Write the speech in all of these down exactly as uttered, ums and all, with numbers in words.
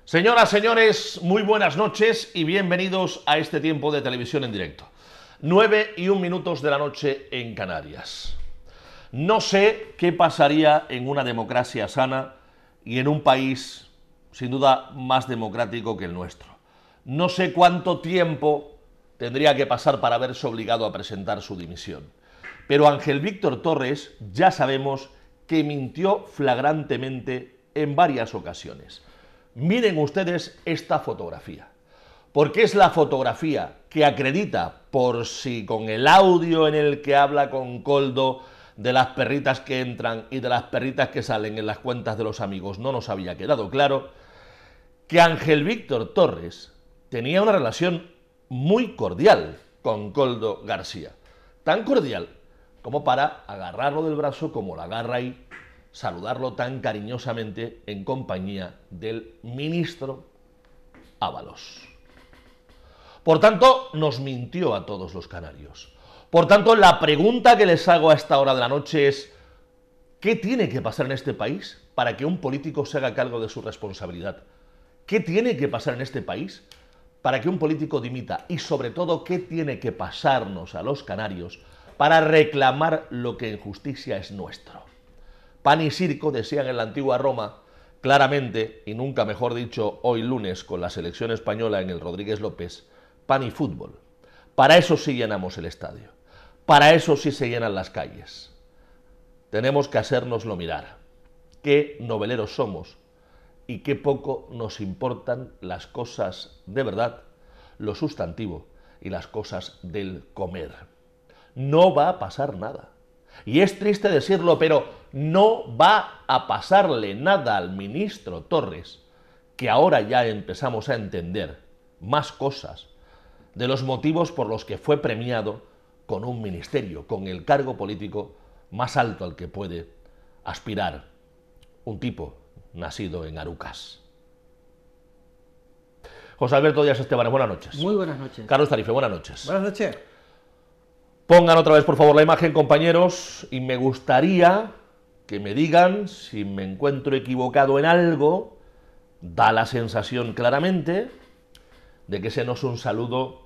Señoras, señores, muy buenas noches y bienvenidos a este tiempo de televisión en directo. Nueve y un minutos de la noche en Canarias. No sé qué pasaría en una democracia sana y en un país, sin duda, más democrático que el nuestro. No sé cuánto tiempo tendría que pasar para verse obligado a presentar su dimisión. Pero Ángel Víctor Torres ya sabemos que mintió flagrantemente en varias ocasiones. Miren ustedes esta fotografía, porque es la fotografía que acredita, por si con el audio en el que habla con Koldo de las perritas que entran y de las perritas que salen en las cuentas de los amigos no nos había quedado claro, que Ángel Víctor Torres tenía una relación muy cordial con Koldo García. Tan cordial como para agarrarlo del brazo como lo agarra ahí, saludarlo tan cariñosamente en compañía del ministro Ábalos. Por tanto, nos mintió a todos los canarios. Por tanto, la pregunta que les hago a esta hora de la noche es: ¿qué tiene que pasar en este país para que un político se haga cargo de su responsabilidad? ¿Qué tiene que pasar en este país para que un político dimita? Y sobre todo, ¿qué tiene que pasarnos a los canarios para reclamar lo que en justicia es nuestro? Pan y circo, decían en la antigua Roma, claramente, y nunca mejor dicho hoy lunes con la selección española en el Rodríguez López, pan y fútbol. Para eso sí llenamos el estadio, para eso sí se llenan las calles. Tenemos que hacérnoslo mirar. Qué noveleros somos y qué poco nos importan las cosas de verdad, lo sustantivo y las cosas del comer. No va a pasar nada. Y es triste decirlo, pero no va a pasarle nada al ministro Torres, que ahora ya empezamos a entender más cosas de los motivos por los que fue premiado con un ministerio, con el cargo político más alto al que puede aspirar un tipo nacido en Arucas. José Alberto Díaz Esteban, buenas noches. Muy buenas noches. Carlos Tarife, buenas noches. Buenas noches. Pongan otra vez, por favor, la imagen, compañeros, y me gustaría que me digan si me encuentro equivocado en algo. Da la sensación claramente de que ese no es un saludo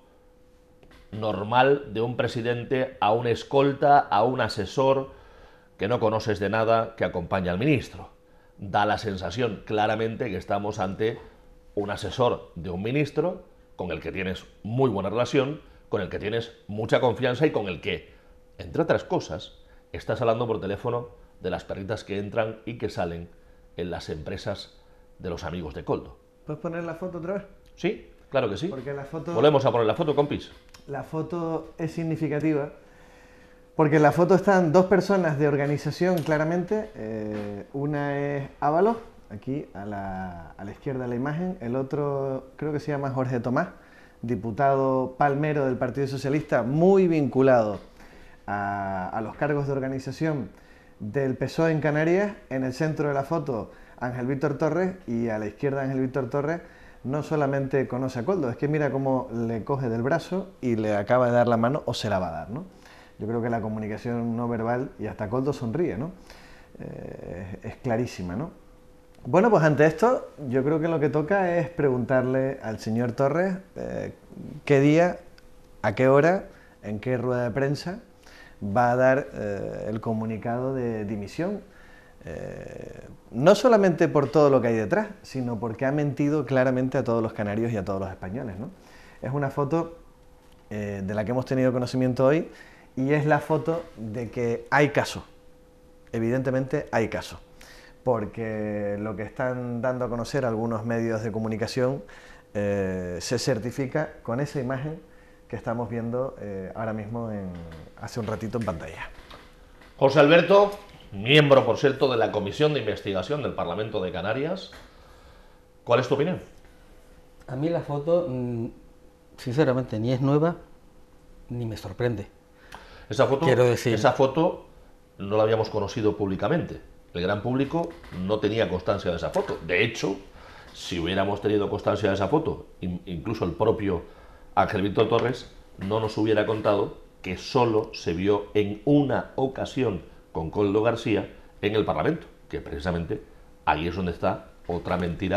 normal de un presidente a un escolta, a un asesor que no conoces de nada, que acompaña al ministro. Da la sensación claramente que estamos ante un asesor de un ministro con el que tienes muy buena relación, con el que tienes mucha confianza y con el que, entre otras cosas, estás hablando por teléfono de las perritas que entran y que salen en las empresas de los amigos de Koldo. ¿Puedes poner la foto otra vez? Sí, claro que sí. Porque la foto... Volvemos a poner la foto, compis. La foto es significativa porque en la foto están dos personas de organización claramente. Eh, una es Ábalos, aquí a la, a la izquierda de la imagen. El otro creo que se llama Jorge Tomás, diputado palmero del Partido Socialista, muy vinculado a, a los cargos de organización del P S O E en Canarias. En el centro de la foto, Ángel Víctor Torres, y a la izquierda Ángel Víctor Torres no solamente conoce a Koldo, es que mira cómo le coge del brazo y le acaba de dar la mano, o se la va a dar, ¿no? Yo creo que la comunicación no verbal, y hasta Koldo sonríe, ¿no? Eh, es clarísima, ¿no? Bueno, pues ante esto, yo creo que lo que toca es preguntarle al señor Torres eh, qué día, a qué hora, en qué rueda de prensa va a dar eh, el comunicado de dimisión. Eh, no solamente por todo lo que hay detrás, sino porque ha mentido claramente a todos los canarios y a todos los españoles, ¿no? Es una foto eh, de la que hemos tenido conocimiento hoy y es la foto de que hay caso. Evidentemente hay caso. Porque lo que están dando a conocer algunos medios de comunicación eh, se certifica con esa imagen que estamos viendo eh, ahora mismo, en, hace un ratito en pantalla. José Alberto, miembro, por cierto, de la Comisión de Investigación del Parlamento de Canarias, ¿cuál es tu opinión? A mí la foto, sinceramente, ni es nueva, ni me sorprende. Esa foto, Quiero decir... esa foto no la habíamos conocido públicamente. El gran público no tenía constancia de esa foto. De hecho, si hubiéramos tenido constancia de esa foto, incluso el propio Ángel Víctor Torres no nos hubiera contado que solo se vio en una ocasión con Koldo García en el Parlamento, que precisamente ahí es donde está otra mentira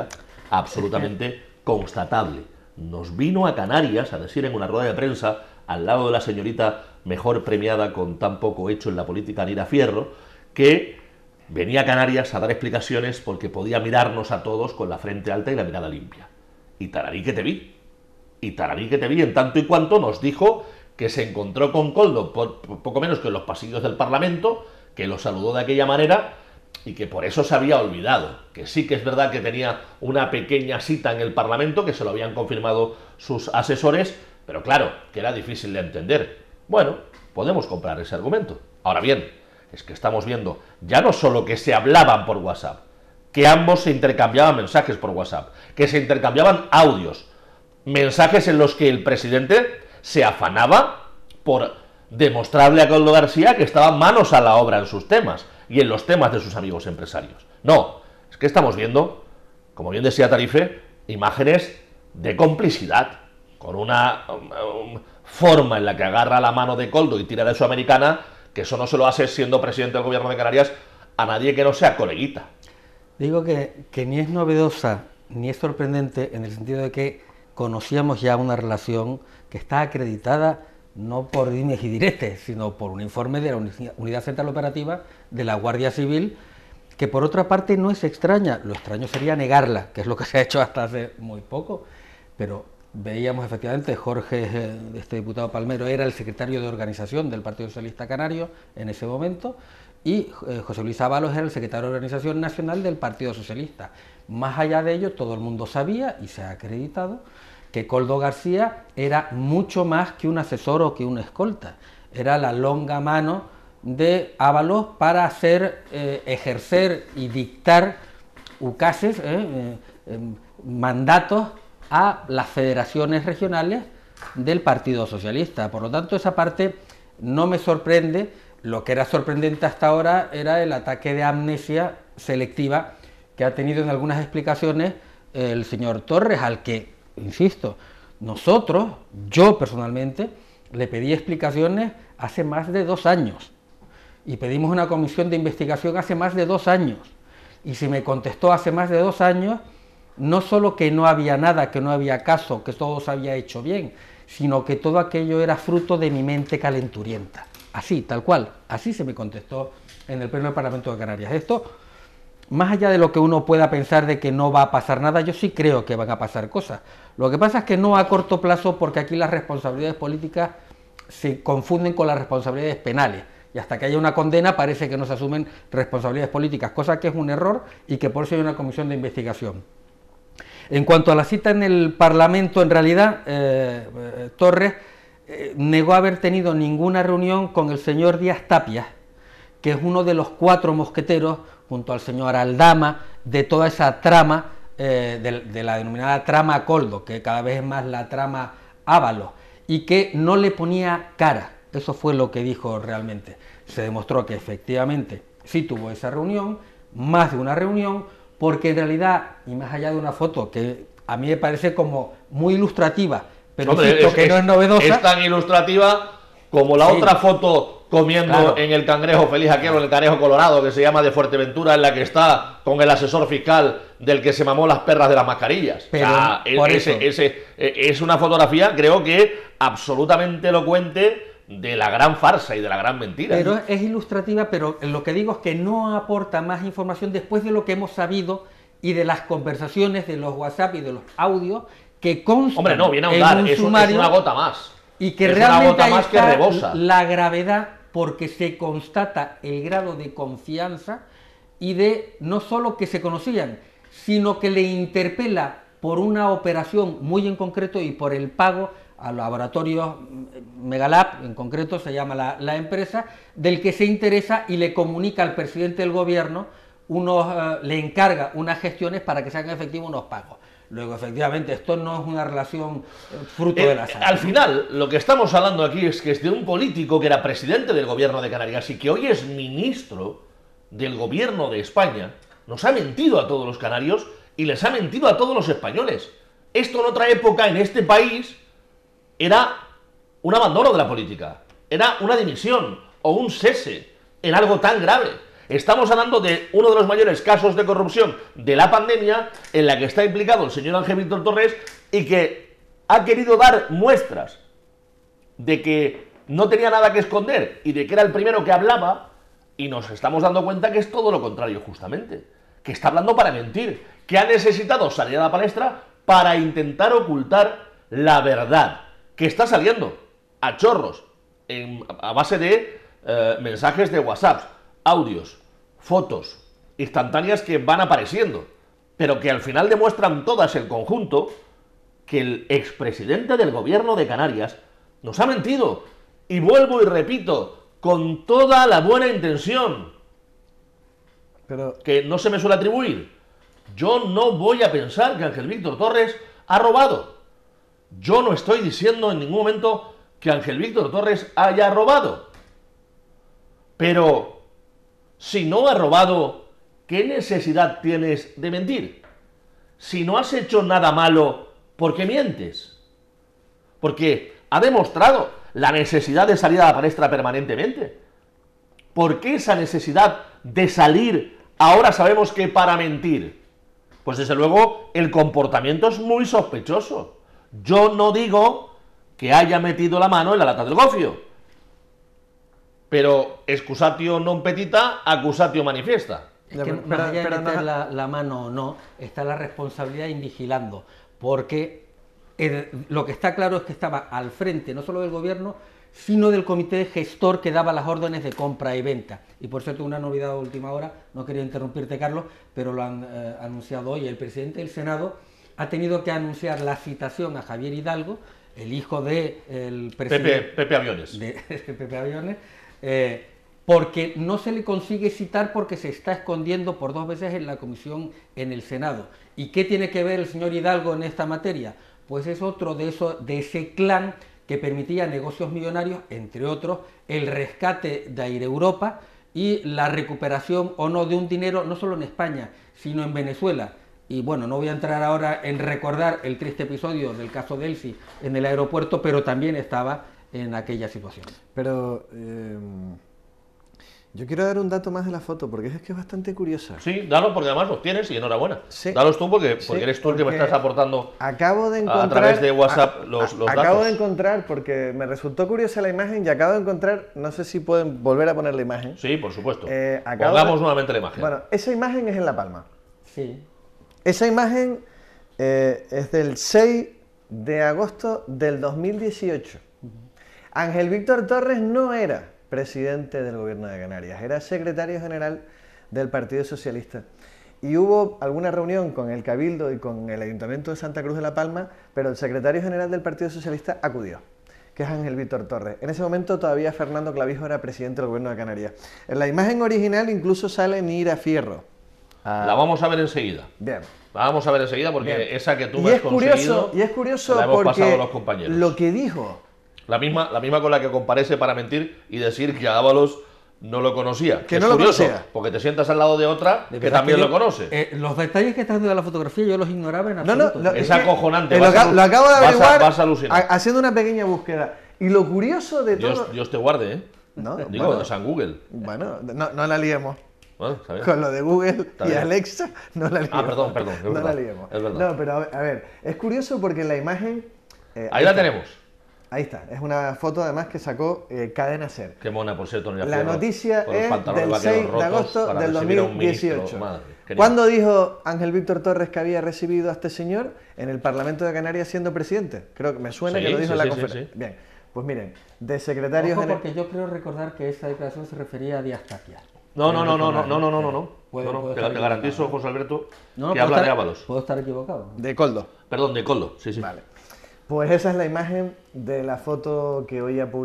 absolutamente constatable. Nos vino a Canarias a decir en una rueda de prensa, al lado de la señorita mejor premiada con tan poco hecho en la política, Nira Fierro, que venía a Canarias a dar explicaciones porque podía mirarnos a todos con la frente alta y la mirada limpia. Y tararí que te vi. Y tararí que te vi en tanto y cuanto nos dijo que se encontró con Koldo por, por poco menos que en los pasillos del Parlamento, que lo saludó de aquella manera y que por eso se había olvidado. Que sí que es verdad que tenía una pequeña cita en el Parlamento, que se lo habían confirmado sus asesores, pero claro, que era difícil de entender. Bueno, podemos comprar ese argumento. Ahora bien, es que estamos viendo ya no solo que se hablaban por WhatsApp, que ambos se intercambiaban mensajes por WhatsApp, que se intercambiaban audios, mensajes en los que el presidente se afanaba por demostrarle a Koldo García que estaba manos a la obra en sus temas y en los temas de sus amigos empresarios. No, es que estamos viendo, como bien decía Tarife, imágenes de complicidad, con una um, forma en la que agarra la mano de Koldo y tira de su americana, que eso no se lo hace siendo presidente del gobierno de Canarias a nadie que no sea coleguita. Digo que, que ni es novedosa ni es sorprendente en el sentido de que conocíamos ya una relación que está acreditada no por dimes y diretes, sino por un informe de la Unidad Central Operativa de la Guardia Civil, que por otra parte no es extraña. Lo extraño sería negarla, que es lo que se ha hecho hasta hace muy poco, pero veíamos efectivamente, Jorge, este diputado Palmero, era el secretario de organización del Partido Socialista Canario en ese momento, y eh, José Luis Ábalos era el secretario de Organización Nacional del Partido Socialista. Más allá de ello, todo el mundo sabía, y se ha acreditado, que Koldo García era mucho más que un asesor o que una escolta. Era la longa mano de Ábalos para hacer, eh, ejercer y dictar ucases, eh, eh, eh, mandatos a las federaciones regionales del Partido Socialista. Por lo tanto, esa parte no me sorprende. Lo que era sorprendente hasta ahora era el ataque de amnesia selectiva que ha tenido en algunas explicaciones el señor Torres, al que, insisto, nosotros, yo personalmente, le pedí explicaciones hace más de dos años y pedimos una comisión de investigación hace más de dos años y se me contestó hace más de dos años no solo que no había nada, que no había caso, que todo se había hecho bien, sino que todo aquello era fruto de mi mente calenturienta. Así, tal cual, así se me contestó en el Pleno del Parlamento de Canarias. Esto, más allá de lo que uno pueda pensar de que no va a pasar nada, yo sí creo que van a pasar cosas. Lo que pasa es que no a corto plazo, porque aquí las responsabilidades políticas se confunden con las responsabilidades penales. Y hasta que haya una condena parece que no se asumen responsabilidades políticas, cosa que es un error y que por eso hay una comisión de investigación. En cuanto a la cita en el Parlamento, en realidad, eh, eh, Torres eh, negó haber tenido ninguna reunión con el señor Díaz Tapia, que es uno de los cuatro mosqueteros, junto al señor Aldama, de toda esa trama, eh, de, de la denominada trama Koldo, que cada vez es más la trama Ábalos, y que no le ponía cara. Eso fue lo que dijo realmente. Se demostró que efectivamente sí tuvo esa reunión, más de una reunión, porque en realidad, y más allá de una foto que a mí me parece como muy ilustrativa, pero Hombre, insisto es, que es, no es novedosa. Es tan ilustrativa como la sí. otra foto comiendo claro. en el cangrejo feliz aquel, en el cangrejo colorado, que se llama de Fuerteventura, en la que está con el asesor fiscal del que se mamó las perras de las mascarillas. Pero, o sea, por ese, eso. Ese, es una fotografía, creo que absolutamente elocuente de la gran farsa y de la gran mentira. Pero es ilustrativa, pero lo que digo es que no aporta más información después de lo que hemos sabido y de las conversaciones, de los WhatsApp y de los audios que constan. Hombre, no, viene a ahondar, un es, sumario, es una gota más. Y que es realmente una gota más que rebosa. La gravedad, porque se constata el grado de confianza y de no solo que se conocían, sino que le interpela por una operación muy en concreto y por el pago a laboratorios Megalab, en concreto se llama la, la empresa, del que se interesa y le comunica al presidente del gobierno, unos, uh, le encarga unas gestiones para que se hagan efectivos unos pagos. Luego, efectivamente, esto no es una relación fruto eh, de la sangre. Al final, lo que estamos hablando aquí es que es de un político que era presidente del gobierno de Canarias y que hoy es ministro del gobierno de España, nos ha mentido a todos los canarios y les ha mentido a todos los españoles. Esto en otra época, en este país, era un abandono de la política, era una dimisión o un cese en algo tan grave. Estamos hablando de uno de los mayores casos de corrupción de la pandemia en la que está implicado el señor Ángel Víctor Torres y que ha querido dar muestras de que no tenía nada que esconder y de que era el primero que hablaba, y nos estamos dando cuenta que es todo lo contrario justamente, que está hablando para mentir, que ha necesitado salir a la palestra para intentar ocultar la verdad, que está saliendo a chorros, en, a base de eh, mensajes de WhatsApp, audios, fotos instantáneas que van apareciendo, pero que al final demuestran todas el conjunto que el expresidente del gobierno de Canarias nos ha mentido, y vuelvo y repito, con toda la buena intención, Pero, que no se me suele atribuir. Yo no voy a pensar que Ángel Víctor Torres ha robado. Yo no estoy diciendo en ningún momento que Ángel Víctor Torres haya robado. Pero, si no ha robado, ¿qué necesidad tienes de mentir? Si no has hecho nada malo, ¿por qué mientes? Porque ha demostrado la necesidad de salir a la palestra permanentemente. ¿Por qué esa necesidad de salir ahora sabemos que para mentir? Pues desde luego el comportamiento es muy sospechoso. Yo no digo que haya metido la mano en la lata del gofio, pero excusatio non petita, accusatio manifiesta. Es que pero- más allá de pero meter no- la, la mano o no, está la responsabilidad en vigilando, porque el- lo que está claro es que estaba al frente no solo del gobierno, sino del comité gestor que daba las órdenes de compra y venta. Y por cierto, una novedad de última hora, no quería interrumpirte, Carlos, pero lo han eh, anunciado hoy. El presidente del Senado ha tenido que anunciar la citación a Javier Hidalgo, el hijo del presidente Pepe, Pepe Aviones. de Pepe Aviones, eh, porque no se le consigue citar porque se está escondiendo por dos veces en la comisión en el Senado. ¿Y qué tiene que ver el señor Hidalgo en esta materia? Pues es otro de, eso, de ese clan que permitía negocios millonarios, entre otros, el rescate de Air Europa y la recuperación o no de un dinero, no solo en España, sino en Venezuela. Y bueno, no voy a entrar ahora en recordar el triste episodio del caso de Elsi en el aeropuerto, pero también estaba en aquella situación. pero eh, yo quiero dar un dato más de la foto, porque es que es bastante curiosa. Sí, dalos porque además los tienes y enhorabuena. Sí. Dalos tú porque, porque Sí, eres tú el que me porque estás aportando Acabo de a encontrar... través de WhatsApp a- los, los a- datos. Acabo de encontrar, porque me resultó curiosa la imagen, y acabo de encontrar, no sé si pueden volver a poner la imagen. Sí, por supuesto. Eh, acabo Pongamos de- nuevamente la imagen. Bueno, esa imagen es en La Palma. Sí. Esa imagen eh, es del seis de agosto del dos mil dieciocho. Ángel Víctor Torres no era presidente del gobierno de Canarias, era secretario general del Partido Socialista. Y hubo alguna reunión con el Cabildo y con el Ayuntamiento de Santa Cruz de La Palma, pero el secretario general del Partido Socialista acudió, que es Ángel Víctor Torres. En ese momento todavía Fernando Clavijo era presidente del gobierno de Canarias. En la imagen original incluso sale Nira Fierro. Ah, La vamos a ver enseguida. bien. La vamos a ver enseguida porque Bien. esa que tú Y me has es curioso, conseguido y es curioso la hemos pasado a porque los compañeros. lo que dijo, La misma, la misma con la que comparece para mentir y decir que a Ábalos no lo conocía. Que es no lo curioso, conocía. porque te sientas al lado de otra De que verdad también yo- lo conoce. eh, los detalles que estás dando de la fotografía yo los ignoraba en no, no, absoluto. lo- Es que- acojonante, eh, vas lo, a aca- alu- lo acabo de vas a- averiguar vas a alucinar. ha- haciendo una pequeña búsqueda. Y lo curioso de todo... Dios, Dios te guarde, ¿eh? No, Digo, bueno, de San Google. bueno, no, no la liemos. Bueno, ¿sabes? Con lo de Google y bien. Alexa, no la liemos. Ah, perdón, perdón, es No verdad, la liemos. es verdad. No, pero a ver, a ver, es curioso porque la imagen... eh, Ahí la está. tenemos. Ahí está, es una foto además que sacó eh, Cadena Ser. Qué mona, por cierto, Nuria La Fierro, noticia con los es pantalones del vaqueros seis de rotos agosto para del recibir a un dos mil dieciocho. ministro. Madre, genial. ¿Cuándo dijo Ángel Víctor Torres que había recibido a este señor en el Parlamento de Canarias siendo presidente? Creo que me suena Sí, que lo dijo sí, en la sí, conferencia. sí, sí. Bien, pues miren, de secretario Ojo, general... porque yo creo recordar que esa declaración se refería a Díaz Tapia. No, no, no, no, no, Creo no, no, no, no, recordar. no. Puedo- No, no, puedo te, estar te garantizo, equivocado. José Alberto, No, no, que puedo habla estar- de Ábalos. Puedo estar equivocado. De Coldo. Perdón, de Coldo, sí, sí. Vale. Pues esa es la imagen de la foto que hoy ha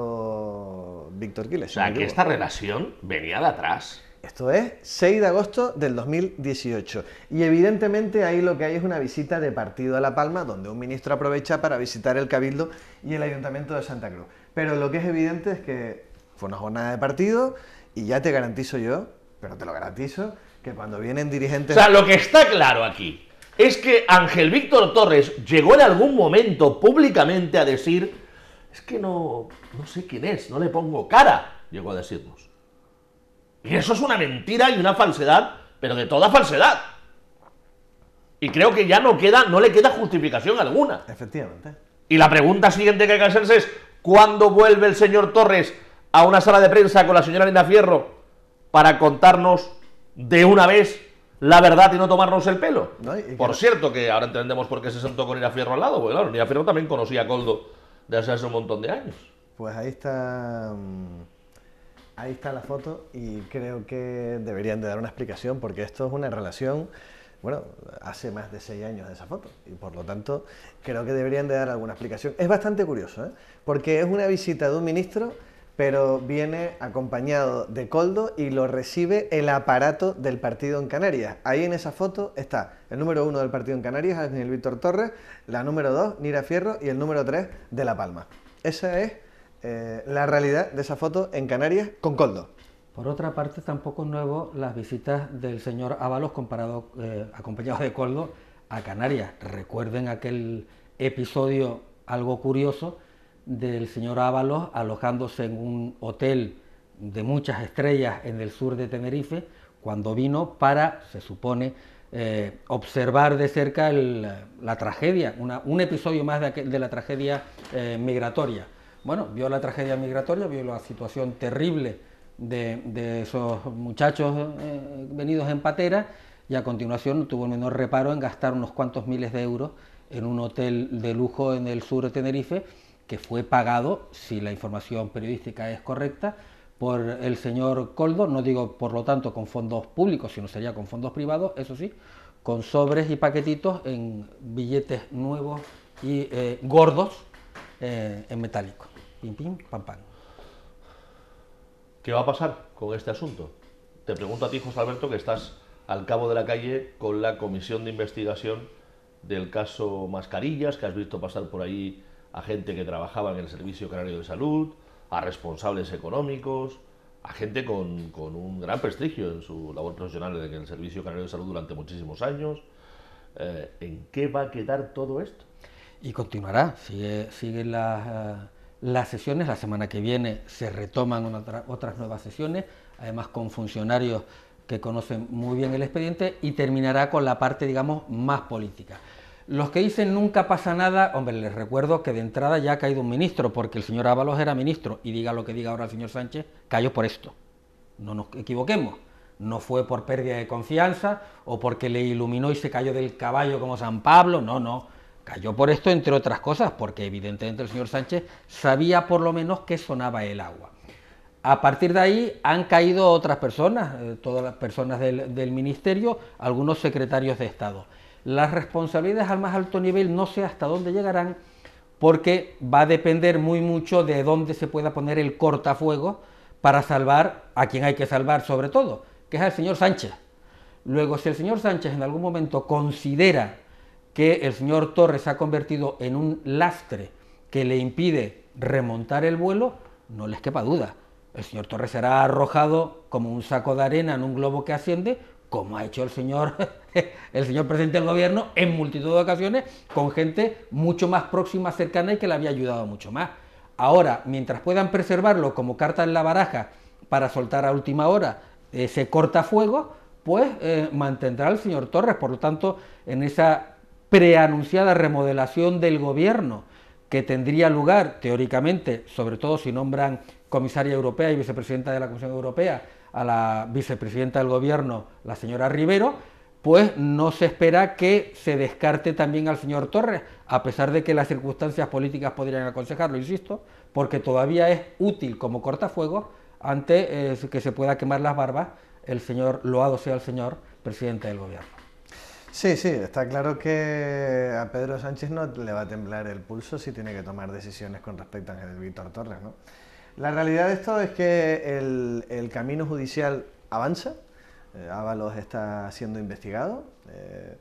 publicado Víctor Quiles. O sea, que esta relación venía de atrás. Esto es seis de agosto del dos mil dieciocho. Y evidentemente ahí lo que hay es una visita de partido a La Palma, donde un ministro aprovecha para visitar el Cabildo y el Ayuntamiento de Santa Cruz. Pero lo que es evidente es que fue una jornada de partido y ya te garantizo yo, pero te lo garantizo, que cuando vienen O dirigentes... sea, lo que está claro aquí es que Ángel Víctor Torres llegó en algún momento públicamente a decir, es que no, no sé quién es, no le pongo cara, llegó a decirnos. Y eso es una mentira y una falsedad, pero de toda falsedad. Y creo que ya no queda, no le queda justificación alguna. Efectivamente. Y la pregunta siguiente que hay que hacerse es: ¿cuándo vuelve el señor Torres a una sala de prensa con la señora Nina Fierro para contarnos de una vez la verdad y no tomarnos el pelo? No, y por que... cierto, que ahora entendemos por qué se sentó con Nina Fierro al lado, porque claro, Nina Fierro también conocía a Koldo desde hace un montón de años. Pues ahí está, ahí está la foto, y creo que deberían de dar una explicación, porque esto es una relación, bueno, hace más de seis años de esa foto, y por lo tanto creo que deberían de dar alguna explicación. Es bastante curioso, ¿eh? Porque es una visita de un ministro, pero viene acompañado de Koldo y lo recibe el aparato del partido en Canarias. Ahí en esa foto está el número uno del partido en Canarias, Ángel Víctor Torres, la número dos, Nina Fierro, y el número tres de La Palma. Esa es eh, la realidad de esa foto en Canarias con Koldo. Por otra parte, tampoco es nuevo las visitas del señor Ábalos comparado, eh, acompañado de Koldo, a Canarias. Recuerden aquel episodio algo curioso del señor Ábalos alojándose en un hotel de muchas estrellas en el sur de Tenerife, cuando vino para, se supone, eh, observar de cerca el, la tragedia, una, un episodio más de, aquel, de la tragedia eh, migratoria. Bueno, vio la tragedia migratoria, vio la situación terrible de, de esos muchachos eh, venidos en patera, y a continuación no tuvo el menor reparo en gastar unos cuantos miles de euros en un hotel de lujo en el sur de Tenerife, que fue pagado, si la información periodística es correcta, por el señor Koldo, no digo por lo tanto con fondos públicos, sino sería con fondos privados, eso sí, con sobres y paquetitos en billetes nuevos y eh, gordos eh, en metálico. Pim, pim, pam, pam. ¿Qué va a pasar con este asunto? Te pregunto a ti, José Alberto, que estás al cabo de la calle con la comisión de investigación del caso Mascarillas, que has visto pasar por ahí a gente que trabajaba en el Servicio Canario de Salud, a responsables económicos, a gente con, con un gran prestigio en su labor profesional en el Servicio Canario de Salud durante muchísimos años. Eh, ¿En qué va a quedar todo esto? Y continuará, sigue, siguen las, uh, las sesiones, la semana que viene se retoman una, otras nuevas sesiones, además con funcionarios que conocen muy bien el expediente, y terminará con la parte, digamos, más política. Los que dicen nunca pasa nada, hombre, les recuerdo que de entrada ya ha caído un ministro, porque el señor Ábalos era ministro, y diga lo que diga ahora el señor Sánchez, cayó por esto. No nos equivoquemos, no fue por pérdida de confianza, o porque le iluminó y se cayó del caballo como San Pablo, no, no. Cayó por esto, entre otras cosas, porque evidentemente el señor Sánchez sabía por lo menos que sonaba el agua. A partir de ahí han caído otras personas, eh, todas las personas del, del ministerio, algunos secretarios de Estado. Las responsabilidades al más alto nivel no sé hasta dónde llegarán, porque va a depender muy mucho de dónde se pueda poner el cortafuegos para salvar a quien hay que salvar sobre todo, que es al señor Sánchez. Luego, si el señor Sánchez en algún momento considera que el señor Torres se ha convertido en un lastre que le impide remontar el vuelo, no les quepa duda. El señor Torres será arrojado como un saco de arena en un globo que asciende, como ha hecho el señor, el señor presidente del gobierno en multitud de ocasiones, con gente mucho más próxima, cercana y que le había ayudado mucho más. Ahora, mientras puedan preservarlo como carta en la baraja para soltar a última hora ese cortafuego, pues eh, mantendrá al señor Torres. Por lo tanto, en esa preanunciada remodelación del gobierno que tendría lugar, teóricamente, sobre todo si nombran comisaria europea y vicepresidenta de la Comisión Europea a la vicepresidenta del gobierno, la señora Rivero, pues no se espera que se descarte también al señor Torres, a pesar de que las circunstancias políticas podrían aconsejarlo, insisto, porque todavía es útil como cortafuegos ante eh, que se pueda quemar las barbas el señor, loado sea el señor presidente del gobierno. Sí, sí, está claro que a Pedro Sánchez no le va a temblar el pulso si tiene que tomar decisiones con respecto a Ángel Víctor Torres, ¿no? La realidad de esto es que el, el camino judicial avanza. eh, Ábalos está siendo investigado, eh,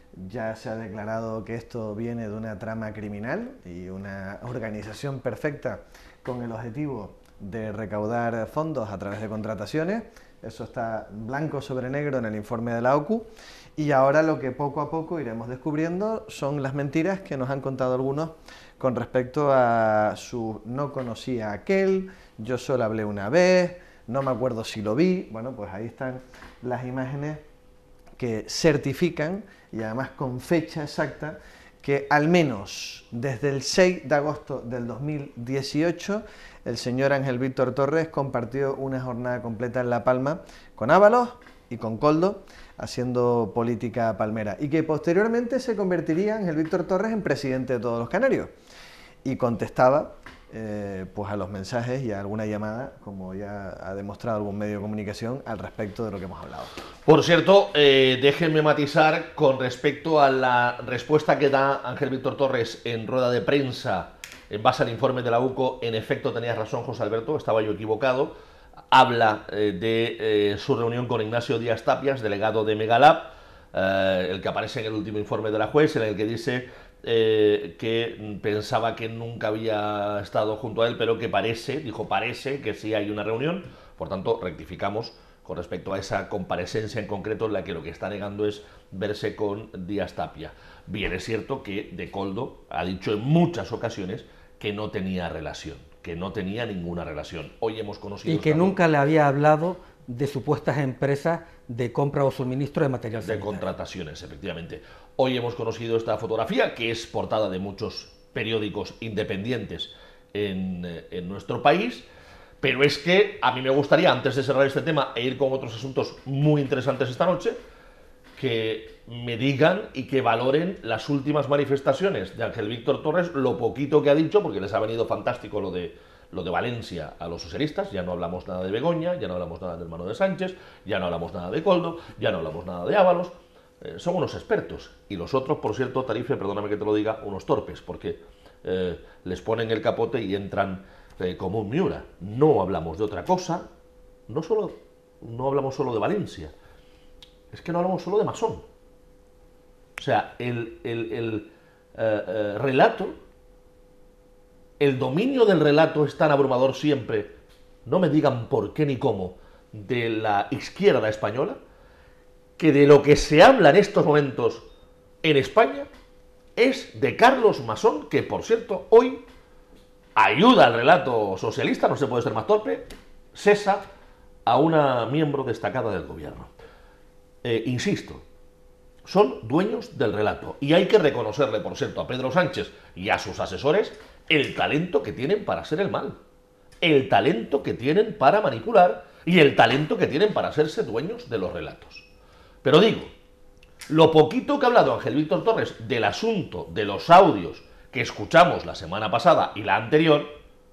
ya se ha declarado que esto viene de una trama criminal y una organización perfecta con el objetivo de recaudar fondos a través de contrataciones. Eso está blanco sobre negro en el informe de la O C U, y ahora lo que poco a poco iremos descubriendo son las mentiras que nos han contado algunos con respecto a su no conocía a aquel, yo solo hablé una vez, no me acuerdo si lo vi. Bueno, pues ahí están las imágenes que certifican, y además con fecha exacta, que al menos desde el seis de agosto del dos mil dieciocho el señor Ángel Víctor Torres compartió una jornada completa en La Palma con Ábalos y con Koldo, haciendo política palmera, y que posteriormente se convertiría Ángel Víctor Torres en presidente de todos los canarios, y contestaba eh, pues a los mensajes y a alguna llamada, como ya ha demostrado algún medio de comunicación, al respecto de lo que hemos hablado. Por cierto, eh, déjenme matizar con respecto a la respuesta que da Ángel Víctor Torres en rueda de prensa en base al informe de la U C O. En efecto, tenías razón, José Alberto, estaba yo equivocado. Habla eh, de eh, su reunión con Ignacio Díaz Tapias, delegado de Megalab, eh, el que aparece en el último informe de la juez, en el que dice eh, que pensaba que nunca había estado junto a él, pero que parece, dijo parece, que sí hay una reunión. Por tanto, rectificamos con respecto a esa comparecencia en concreto, en la que lo que está negando es verse con Díaz Tapia. Bien, es cierto que De Koldo ha dicho en muchas ocasiones que no tenía relación, que no tenía ninguna relación. Hoy hemos conocido... Y que nunca le había hablado de supuestas empresas de compra o suministro de material sanitario. De contrataciones, efectivamente. Hoy hemos conocido esta fotografía, que es portada de muchos periódicos independientes en, en nuestro país, pero es que a mí me gustaría, antes de cerrar este tema e ir con otros asuntos muy interesantes esta noche, que me digan y que valoren las últimas manifestaciones de Ángel Víctor Torres, lo poquito que ha dicho, porque les ha venido fantástico lo de, lo de Valencia a los socialistas. Ya no hablamos nada de Begoña, ya no hablamos nada del hermano de Sánchez, ya no hablamos nada de Koldo, ya no hablamos nada de Ábalos. Eh, son unos expertos, y los otros, por cierto, Tarife, perdóname que te lo diga, unos torpes, porque eh, les ponen el capote y entran eh, como un Miura. No hablamos de otra cosa, no, solo, no hablamos solo de Valencia, es que no hablamos solo de masón. O sea, el, el, el eh, eh, relato, el dominio del relato es tan abrumador siempre, no me digan por qué ni cómo, de la izquierda española, que de lo que se habla en estos momentos en España es de Carlos Masón, que por cierto hoy ayuda al relato socialista, no se puede ser más torpe, cesa a una miembro destacada del gobierno. Eh, insisto, son dueños del relato, y hay que reconocerle, por cierto, a Pedro Sánchez y a sus asesores el talento que tienen para hacer el mal, el talento que tienen para manipular y el talento que tienen para hacerse dueños de los relatos. Pero digo, lo poquito que ha hablado Ángel Víctor Torres del asunto de los audios que escuchamos la semana pasada y la anterior,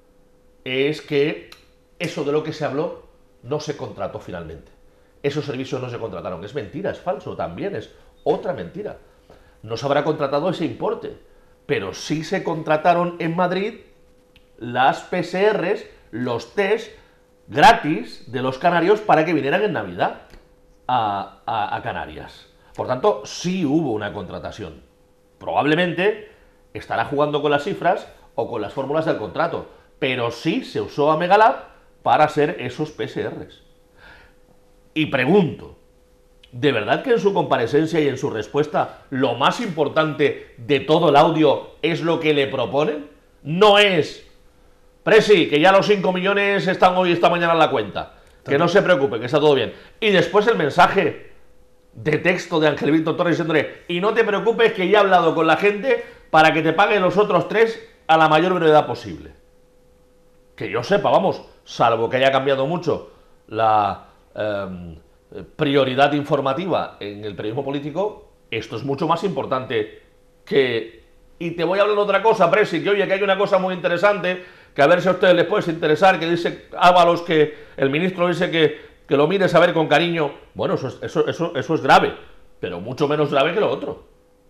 es que eso de lo que se habló no se contrató finalmente. Esos servicios no se contrataron. Es mentira, es falso, también es otra mentira. No se habrá contratado ese importe, pero sí se contrataron en Madrid las P C Rs, los test gratis de los canarios para que vinieran en Navidad a, a, a Canarias. Por tanto, sí hubo una contratación. Probablemente estará jugando con las cifras o con las fórmulas del contrato, pero sí se usó a Megalab para hacer esos P C Rs. Y pregunto, ¿de verdad que en su comparecencia y en su respuesta lo más importante de todo el audio es lo que le proponen? No es, Presi, que ya los cinco millones están hoy, esta mañana en la cuenta, que no se preocupe, que está todo bien. Y después el mensaje de texto de Ángel Víctor Torres diciéndole, y no te preocupes que ya he hablado con la gente para que te paguen los otros tres a la mayor brevedad posible. Que yo sepa, vamos, salvo que haya cambiado mucho la eh, prioridad informativa en el periodismo político, esto es mucho más importante que... Y te voy a hablar de otra cosa, Presi, que oye, que hay una cosa muy interesante, que a ver si a ustedes les puede interesar, que dice Ábalos, que el ministro dice que, que lo mires a ver con cariño. Bueno, eso es, eso, eso, eso es grave, pero mucho menos grave que lo otro.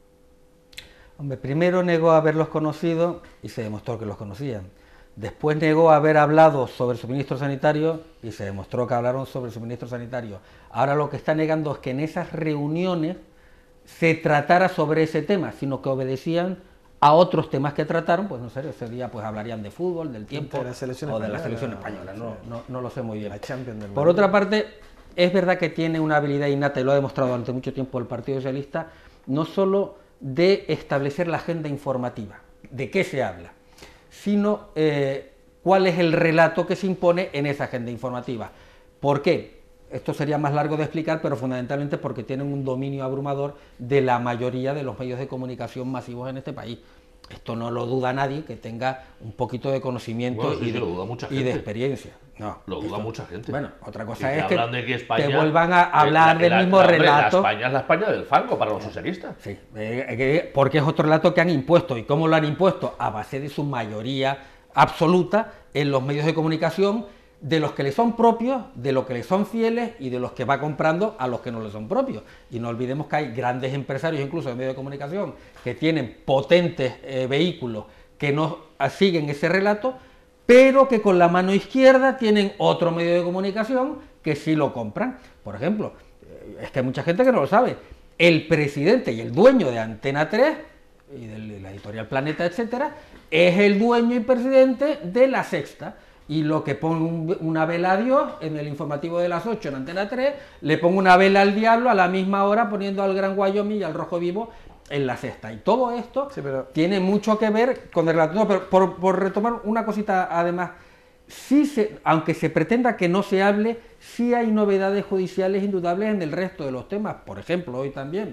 Hombre, primero negó haberlos conocido y se demostró que los conocían. Después negó haber hablado sobre suministro sanitario y se demostró que hablaron sobre suministro sanitario. Ahora lo que está negando es que en esas reuniones se tratara sobre ese tema, sino que obedecían a otros temas que trataron. Pues no sé, ese día pues hablarían de fútbol, del tiempo, de la selección o de la española, selección española, no, no, no lo sé muy bien. La Champions del Por mundo. otra parte, es verdad que tiene una habilidad innata, y lo ha demostrado durante mucho tiempo el Partido Socialista, no solo de establecer la agenda informativa, de qué se habla, sino eh, cuál es el relato que se impone en esa agenda informativa. ¿Por qué? Esto sería más largo de explicar, pero fundamentalmente porque tienen un dominio abrumador de la mayoría de los medios de comunicación masivos en este país. Esto no lo duda nadie que tenga un poquito de conocimiento bueno, sí, y, sí, de, lo duda mucha y gente. de experiencia. No, lo duda esto, mucha gente. Bueno, otra cosa y es que, que, de que España, te vuelvan a hablar la, del la, mismo la, relato. La España es la España del fango para los socialistas. Sí, eh, porque es otro relato que han impuesto. ¿Y cómo lo han impuesto? A base de su mayoría absoluta en los medios de comunicación, de los que le son propios, de los que le son fieles y de los que va comprando a los que no le son propios. Y no olvidemos que hay grandes empresarios, incluso de medios de comunicación, que tienen potentes eh, vehículos que no siguen ese relato, pero que con la mano izquierda tienen otro medio de comunicación que sí lo compran. Por ejemplo, eh, es que hay mucha gente que no lo sabe. El presidente y el dueño de Antena tres y de la editorial Planeta, etcétera, es el dueño y presidente de La Sexta. Y lo que pone un, una vela a Dios en el informativo de las ocho en Antena tres, le pongo una vela al diablo a la misma hora poniendo al Gran Wyoming y al Rojo Vivo en La Sexta. Y todo esto sí, pero... tiene mucho que ver con el relato. No, pero por, por retomar una cosita además, sí se, aunque se pretenda que no se hable, sí hay novedades judiciales indudables en el resto de los temas. Por ejemplo, hoy también,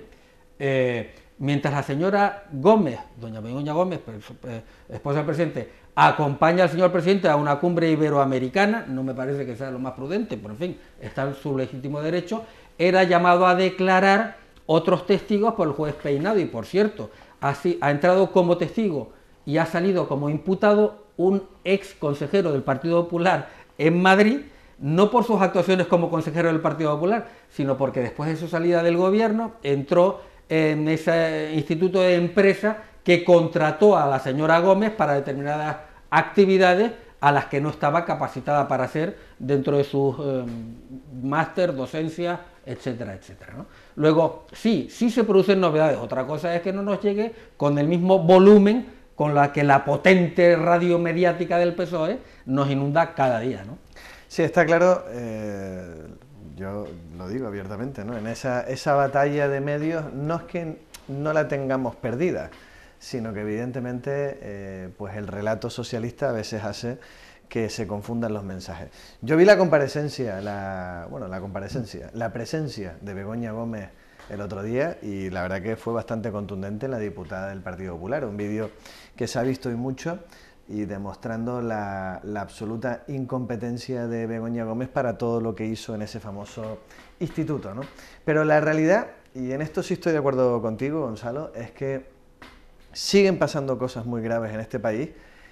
eh, mientras la señora Gómez, doña Begoña Gómez, esposa del presidente, acompaña al señor presidente a una cumbre iberoamericana, no me parece que sea lo más prudente, pero en fin, está en su legítimo derecho, era llamado a declarar otros testigos por el juez Peinado, y por cierto, así ha entrado como testigo y ha salido como imputado un ex consejero del Partido Popular en Madrid, no por sus actuaciones como consejero del Partido Popular, sino porque después de su salida del gobierno entró en ese instituto de empresa que contrató a la señora Gómez para determinadas actividades a las que no estaba capacitada para hacer dentro de sus eh, máster, docencia, etcétera, etcétera, ¿no? Luego, sí, sí se producen novedades. Otra cosa es que no nos llegue con el mismo volumen con la que la potente radio mediática del P S O E nos inunda cada día, ¿no? Sí, está claro, eh, yo lo digo abiertamente, ¿no? En esa, esa batalla de medios no es que no la tengamos perdida, sino que evidentemente eh, pues el relato socialista a veces hace que se confundan los mensajes. Yo vi la comparecencia, la, bueno, la comparecencia, la presencia de Begoña Gómez el otro día y la verdad que fue bastante contundente la diputada del Partido Popular, un vídeo que se ha visto y mucho y demostrando la, la absoluta incompetencia de Begoña Gómez para todo lo que hizo en ese famoso instituto, ¿no? Pero la realidad, y en esto sí estoy de acuerdo contigo, Gonzalo, es que siguen pasando cosas muy graves en este país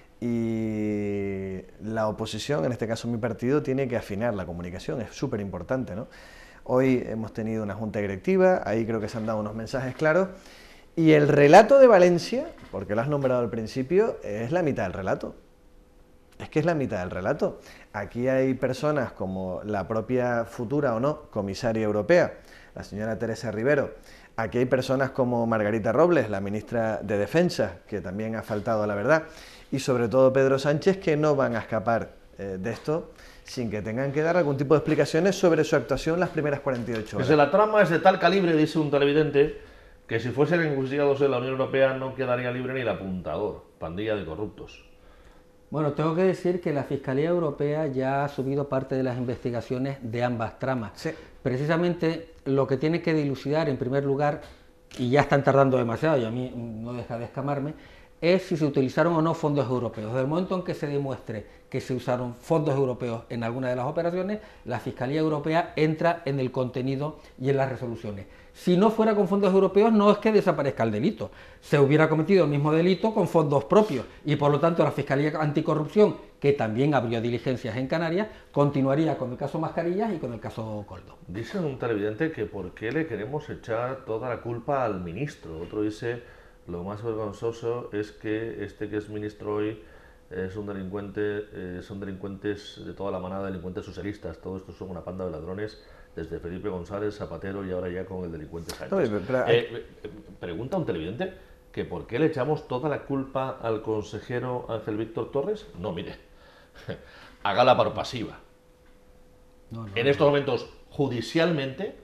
y la oposición, en este caso mi partido, tiene que afinar la comunicación, es súper importante, ¿no? Hoy hemos tenido una junta directiva, ahí creo que se han dado unos mensajes claros y el relato de Valencia, porque lo has nombrado al principio, es la mitad del relato. Es que es la mitad del relato. Aquí hay personas como la propia futura o no comisaria europea, la señora Teresa Rivero. Aquí hay personas como Margarita Robles, la ministra de Defensa, que también ha faltado a la verdad, y sobre todo Pedro Sánchez, que no van a escapar eh, de esto sin que tengan que dar algún tipo de explicaciones sobre su actuación las primeras cuarenta y ocho horas. Pues la trama es de tal calibre, dice un televidente, que si fuesen investigados en la Unión Europea no quedaría libre ni el apuntador, pandilla de corruptos. Bueno, tengo que decir que la Fiscalía Europea ya ha subido parte de las investigaciones de ambas tramas. Sí. Precisamente lo que tiene que dilucidar, en primer lugar, y ya están tardando demasiado y a mí no deja de escamarme, es si se utilizaron o no fondos europeos. Desde el momento en que se demuestre que se usaron fondos europeos en alguna de las operaciones, la Fiscalía Europea entra en el contenido y en las resoluciones. Si no fuera con fondos europeos, no es que desaparezca el delito. Se hubiera cometido el mismo delito con fondos propios y, por lo tanto, la Fiscalía Anticorrupción, que también abrió diligencias en Canarias, continuaría con el caso Mascarillas y con el caso Coldo. Dice un televidente que por qué le queremos echar toda la culpa al ministro. Otro dice, lo más vergonzoso es que este que es ministro hoy es un delincuente, eh, son delincuentes de toda la manada de delincuentes socialistas. Todo esto son una panda de ladrones, desde Felipe González, Zapatero y ahora ya con el delincuente Sánchez. No, pero, pero, eh, eh, pregunta un televidente que por qué le echamos toda la culpa al consejero Ángel Víctor Torres. No, mire, hágala por pasiva. No, no, en no. estos momentos, judicialmente,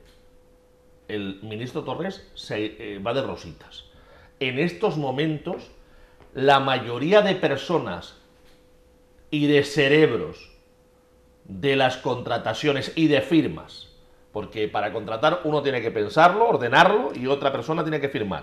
el ministro Torres se eh, va de rositas. En estos momentos, la mayoría de personas y de cerebros de las contrataciones y de firmas, porque para contratar uno tiene que pensarlo, ordenarlo y otra persona tiene que firmar.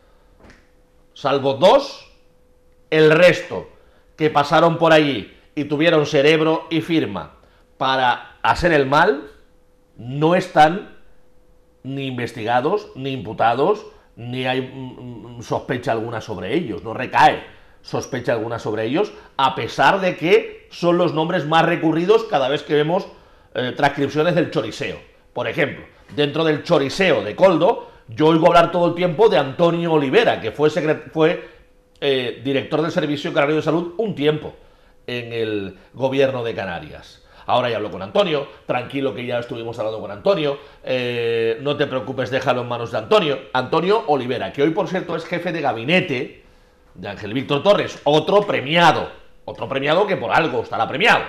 Salvo dos, el resto que pasaron por allí y tuvieron cerebro y firma para hacer el mal, no están ni investigados, ni imputados, ni hay mm, sospecha alguna sobre ellos, no recae sospecha alguna sobre ellos, a pesar de que son los nombres más recurridos cada vez que vemos eh, transcripciones del choriseo. Por ejemplo, dentro del choriseo de Koldo, yo oigo hablar todo el tiempo de Antonio Olivera, que fue, fue eh, director del Servicio Canario de Salud un tiempo en el gobierno de Canarias. Ahora ya hablo con Antonio, tranquilo que ya estuvimos hablando con Antonio, eh, no te preocupes, déjalo en manos de Antonio. Antonio Olivera, que hoy por cierto es jefe de gabinete de Ángel Víctor Torres, otro premiado, otro premiado que por algo estará premiado.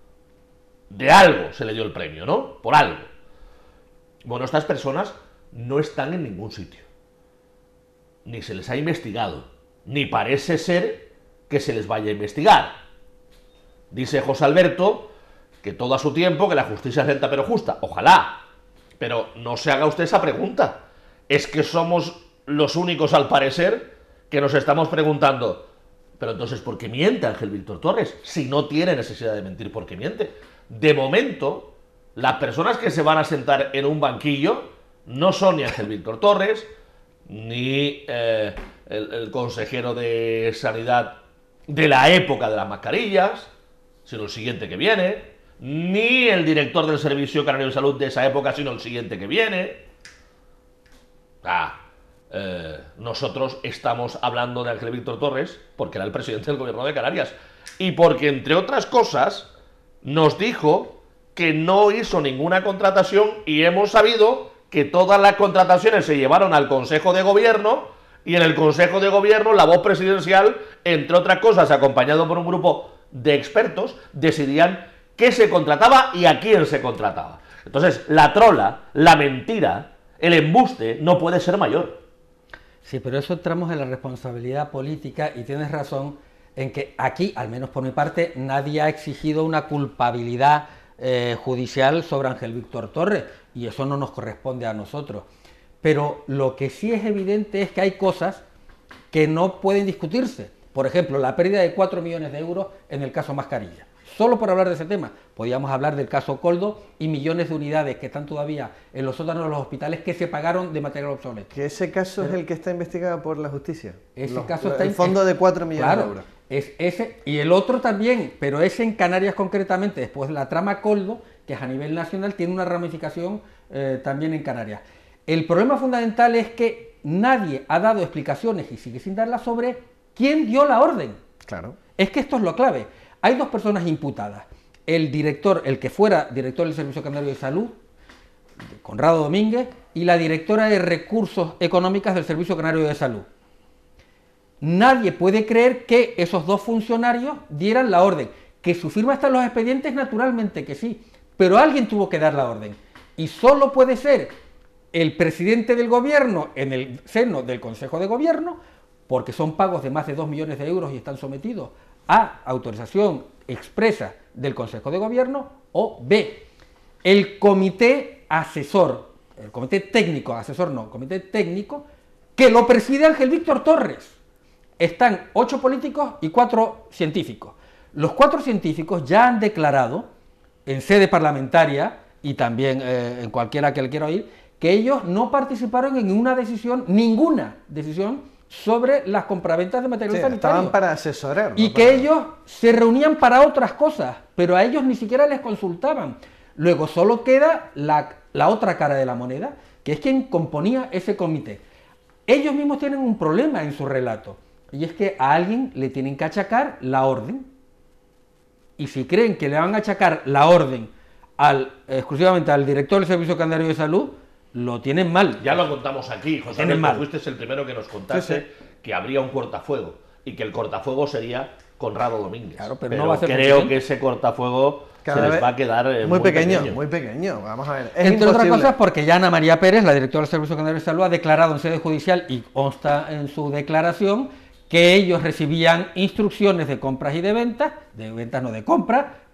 De algo se le dio el premio, ¿no? Por algo. Bueno, estas personas no están en ningún sitio. Ni se les ha investigado, ni parece ser que se les vaya a investigar. Dice José Alberto que todo a su tiempo, que la justicia es lenta pero justa. Ojalá. Pero no se haga usted esa pregunta. Es que somos los únicos, al parecer, que nos estamos preguntando, pero entonces, ¿por qué miente Ángel Víctor Torres? Si no tiene necesidad de mentir, ¿por qué miente? De momento, las personas que se van a sentar en un banquillo no son ni Ángel Víctor Torres, ni eh, el, el consejero de Sanidad de la época de las mascarillas, sino el siguiente que viene, ni el director del Servicio Canario de Salud de esa época, sino el siguiente que viene. Ah, eh, nosotros estamos hablando de Ángel Víctor Torres porque era el presidente del gobierno de Canarias y porque, entre otras cosas, nos dijo que no hizo ninguna contratación y hemos sabido que todas las contrataciones se llevaron al Consejo de Gobierno y en el Consejo de Gobierno la voz presidencial, entre otras cosas, acompañado por un grupo de expertos, decidían qué se contrataba y a quién se contrataba. Entonces, la trola, la mentira, el embuste no puede ser mayor. Sí, pero eso entramos en la responsabilidad política y tienes razón en que aquí, al menos por mi parte, nadie ha exigido una culpabilidad eh, judicial sobre Ángel Víctor Torres y eso no nos corresponde a nosotros. Pero lo que sí es evidente es que hay cosas que no pueden discutirse. Por ejemplo, la pérdida de cuatro millones de euros en el caso Mascarilla. Solo por hablar de ese tema, podríamos hablar del caso Koldo y millones de unidades que están todavía en los sótanos de los hospitales que se pagaron de material obsoleto. Que ese caso Pero, es el que está investigado por la justicia. Ese los, caso está el fondo de cuatro millones claro, de euros. Es ese y el otro también, pero ese en Canarias concretamente, después de la trama Koldo, que es a nivel nacional, tiene una ramificación eh, también en Canarias. El problema fundamental es que nadie ha dado explicaciones y sigue sin darlas sobre quién dio la orden. Claro. Es que esto es lo clave. Hay dos personas imputadas. El director, el que fuera director del Servicio Canario de Salud, Conrado Domínguez, y la directora de Recursos Económicos del Servicio Canario de Salud. Nadie puede creer que esos dos funcionarios dieran la orden. Que su firma está en los expedientes, naturalmente que sí, pero alguien tuvo que dar la orden. Y solo puede ser el presidente del gobierno en el seno del Consejo de Gobierno, porque son pagos de más de dos millones de euros y están sometidos a autorización expresa del Consejo de Gobierno, o B, el comité asesor, el comité técnico, asesor no, comité técnico, que lo preside Ángel Víctor Torres. Están ocho políticos y cuatro científicos. Los cuatro científicos ya han declarado en sede parlamentaria y también eh, en cualquiera que le quiera oír, que ellos no participaron en una decisión, ninguna decisión, sobre las compraventas de material sí, sanitario. Estaban para asesorar. Y ¿no? que para... ellos se reunían para otras cosas, pero a ellos ni siquiera les consultaban. Luego solo queda la, la otra cara de la moneda, que es quien componía ese comité. Ellos mismos tienen un problema en su relato, y es que a alguien le tienen que achacar la orden. Y si creen que le van a achacar la orden al, exclusivamente al director del Servicio Canario de Salud, lo tienen mal. Ya lo contamos aquí, José Alberto, fuiste el primero que nos contaste sí, sí. que habría un cortafuego y que el cortafuego sería Conrado Domínguez. Claro, pero, pero no va a ser creo posible. que ese cortafuego Cada se les va a quedar eh, muy, muy pequeño, pequeño. Muy pequeño, vamos a ver. Es Entre imposible. otras cosas porque ya Ana María Pérez, la directora del Servicio Canario de Salud, ha declarado en sede judicial y consta en su declaración que ellos recibían instrucciones de compras y de ventas, de ventas no de compras,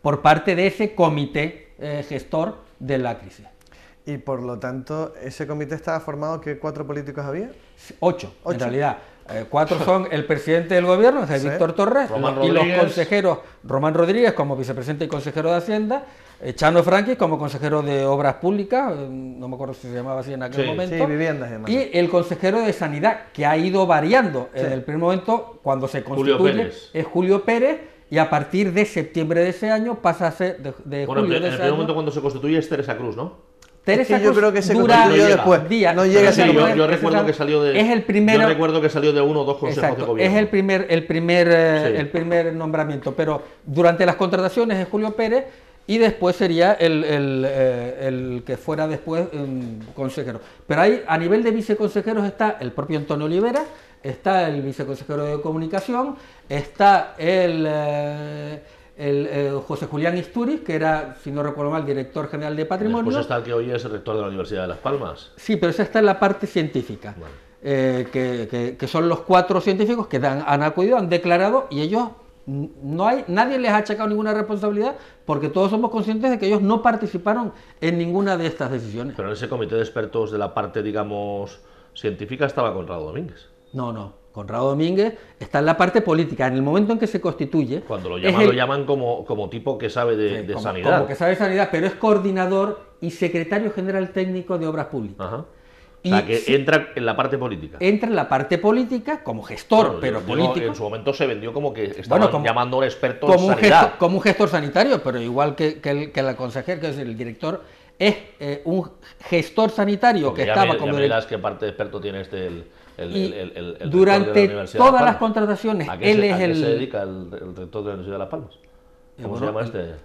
por parte de ese comité eh, gestor de la crisis. Y por lo tanto, ¿ese comité estaba formado? ¿Qué cuatro políticos había? Ocho, Ocho. en realidad. Eh, cuatro son el presidente del gobierno, que es Sí. Víctor Torres, Román y los Rodríguez. consejeros, Román Rodríguez como vicepresidente y consejero de Hacienda, eh, Chano Franqui como consejero de Obras Públicas, eh, no me acuerdo si se llamaba así en aquel Sí. momento, Sí, viviendas y demás. y el consejero de Sanidad, que ha ido variando. Sí. En el primer momento, cuando se Julio constituye, Pérez. es Julio Pérez, y a partir de septiembre de ese año pasa a ser, de, de Bueno, en julio el de primer ese año, momento cuando se constituye es Teresa Cruz, ¿no? Teresa Es que yo Cruz creo que se dura constituyó llega. después. días. No llega Sí, ese yo, momento. yo Ese recuerdo es que salió de. es el primero- Yo recuerdo que salió de uno o dos consejos de Exacto, gobierno. es el primer, el primer, eh, Sí. el primer nombramiento, pero durante las contrataciones es Julio Pérez y después sería el, el, eh, el que fuera después um, consejero. Pero ahí, a nivel de viceconsejeros, está el propio Antonio Olivera, está el viceconsejero de Comunicación, está el, eh, el eh, José Julián Isturiz, que era, si no recuerdo mal, director general de Patrimonio. Después está el que hoy es el rector de la Universidad de Las Palmas. Sí, pero esa está en la parte científica, Vale. eh, que, que- que son los cuatro científicos que dan- han acudido, han declarado, y ellos, n- no hay, nadie les ha achacado ninguna responsabilidad, porque todos somos conscientes de que ellos no participaron en ninguna de estas decisiones. Pero en ese comité de expertos de la parte, digamos, científica estaba Conrado Domínguez. No, no, Conrado Domínguez está en la parte política. En el momento en que se constituye... Cuando lo es llaman, el- lo llaman como, como tipo que sabe de, sí, de como, sanidad. como que sabe sanidad, pero es coordinador y secretario general técnico de Obras Públicas. Ajá. O Y sea, que sí- entra en la parte política. Entra en la parte política como gestor, Bueno, pero digo, político. En su momento se vendió como que estaban como- llamando a un experto como en un, sanidad. gestor, como un gestor sanitario, pero igual que, que el, que la consejera, que es el director, es eh, un gestor sanitario Porque que ya estaba me, como ya me direct- dirás qué parte de experto tiene este el, el, y el- el- el- el rector de durante la Universidad de todas Las las Palmas. contrataciones, ¿A qué, él se, es a qué el se dedica el, el rector de la Universidad de Las Palmas? ¿Cómo bueno, se llama el- este?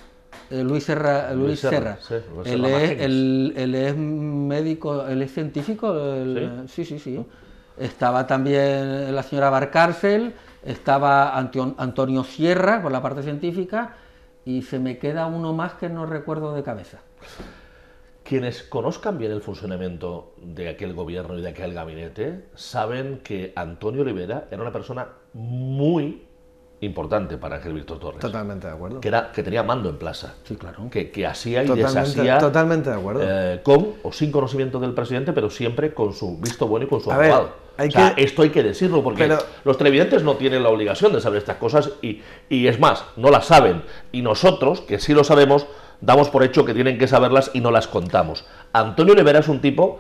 eh, Luis Serra, Luis Luis Serra, Serra. sí, Luis él, Serra es, Magines. él- él es médico, él es científico, él- sí, sí, sí. Estaba también la señora Barcárcel, estaba Antio- Antonio Sierra por la parte científica, y se me queda uno más que no recuerdo de cabeza. Quienes conozcan bien el funcionamiento de aquel gobierno y de aquel gabinete saben que Antonio Olivera era una persona muy importante para Ángel Víctor Torres. Totalmente de acuerdo. Que, era, que tenía mando en plaza. Sí, claro. Que, que hacía y Totalmente, deshacía totalmente de acuerdo. eh, con o sin conocimiento del presidente, pero siempre con su visto bueno y con su A ver, abogado. hay O sea, que- esto hay que decirlo porque Pero- los televidentes no tienen la obligación de saber estas cosas y, y es más, no las saben. Y nosotros, que sí lo sabemos, damos por hecho que tienen que saberlas y no las contamos. Antonio Olivera es un tipo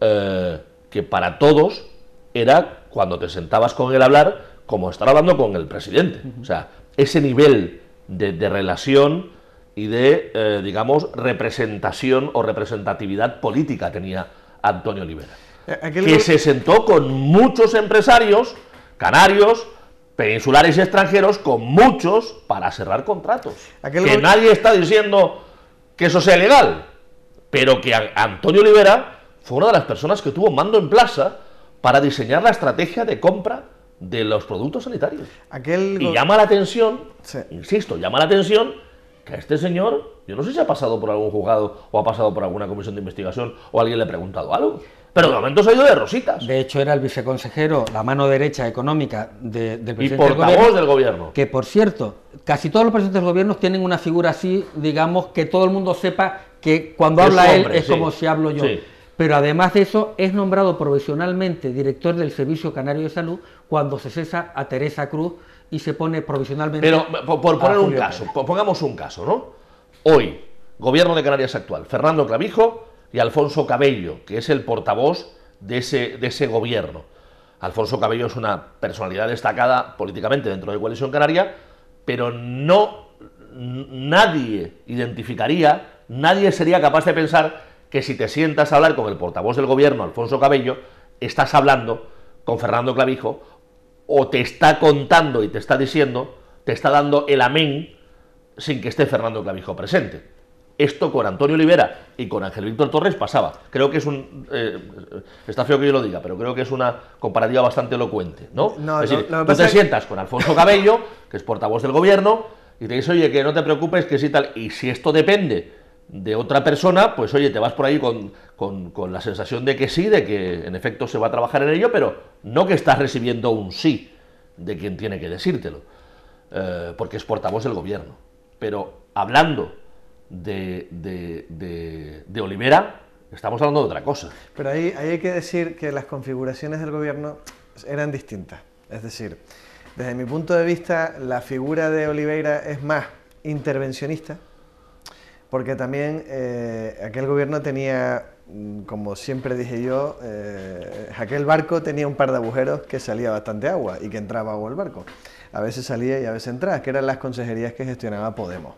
eh, que para todos era, cuando te sentabas con él a hablar, como estar hablando con el presidente. O sea, ese nivel de, de relación y de, eh, digamos, representación o representatividad política tenía Antonio Olivera. Eh, aquel Que go- se sentó con muchos empresarios canarios, peninsulares y extranjeros, con muchos, para cerrar contratos. Aquel que go- nadie está diciendo que eso sea ilegal, pero que a- Antonio Olivera fue una de las personas que tuvo mando en plaza para diseñar la estrategia de compra de los productos sanitarios. aquel Y go- llama la atención, Sí. insisto, llama la atención que a este señor, yo no sé si ha pasado por algún juzgado o ha pasado por alguna comisión de investigación o alguien le ha preguntado algo, pero de momento se ha ido de rositas. De hecho, era el viceconsejero, la mano derecha económica de- del Y presidente del portavoz gobierno, del gobierno. que, por cierto, casi todos los presidentes del gobierno tienen una figura así, digamos, que todo el mundo sepa que cuando Es habla su él hombre, es sí. como si hablo yo. Sí. Pero además de eso, es nombrado provisionalmente director del Servicio Canario de Salud cuando se cesa a Teresa Cruz y se pone provisionalmente... Pero por, por a poner un Julio caso, Pérez. po- pongamos un caso, ¿no? Hoy, gobierno de Canarias actual, Fernando Clavijo y Alfonso Cabello, que es el portavoz de ese, de ese gobierno. Alfonso Cabello es una personalidad destacada políticamente dentro de Coalición Canaria, pero no n- nadie identificaría, nadie sería capaz de pensar que si te sientas a hablar con el portavoz del gobierno, Alfonso Cabello, estás hablando con Fernando Clavijo o te está contando y te está diciendo, te está dando el amén sin que esté Fernando Clavijo presente. Esto con Antonio Olivera y con Ángel Víctor Torres pasaba. Creo que es un... eh, está feo que yo lo diga, pero creo que es una comparativa bastante elocuente, ¿no? No, es decir, lo- lo que tú pasa te es que- sientas con Alfonso Cabello, que es portavoz del gobierno, y te dice, oye, que no te preocupes, que sí tal... Y si esto depende de otra persona, pues oye, te vas por ahí con, con, con la sensación de que sí, de que en efecto se va a trabajar en ello, pero no que estás recibiendo un sí de quien tiene que decírtelo, eh, porque es portavoz del gobierno. Pero hablando de, de, de, de Olivera, estamos hablando de otra cosa. Pero ahí, ahí hay que decir que las configuraciones del gobierno eran distintas. Es decir, desde mi punto de vista, la figura de Oliveira es más intervencionista, porque también eh, aquel gobierno tenía, como siempre dije yo, eh, aquel barco tenía un par de agujeros que salía bastante agua y que entraba agua al barco. A veces salía y a veces entraba, que eran las consejerías que gestionaba Podemos.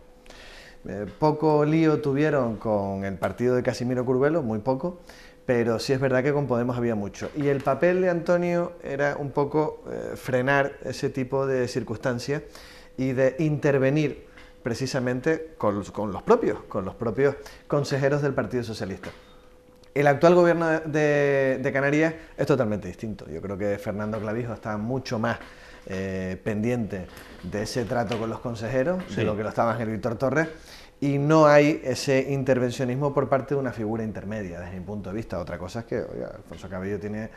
Eh, poco lío tuvieron con el partido de Casimiro Curvelo, muy poco, pero sí es verdad que con Podemos había mucho. Y el papel de Antonio era un poco eh, frenar ese tipo de circunstancias y de intervenir precisamente con, con los propios, con los propios consejeros del Partido Socialista. El actual gobierno de, de, de Canarias es totalmente distinto. Yo creo que Fernando Clavijo está mucho más eh, pendiente de ese trato con los consejeros, sí, de lo que lo estaba Ángel Víctor Torres, y no hay ese intervencionismo por parte de una figura intermedia, desde mi punto de vista. Otra cosa es que, oiga, Alfonso Cabello tiene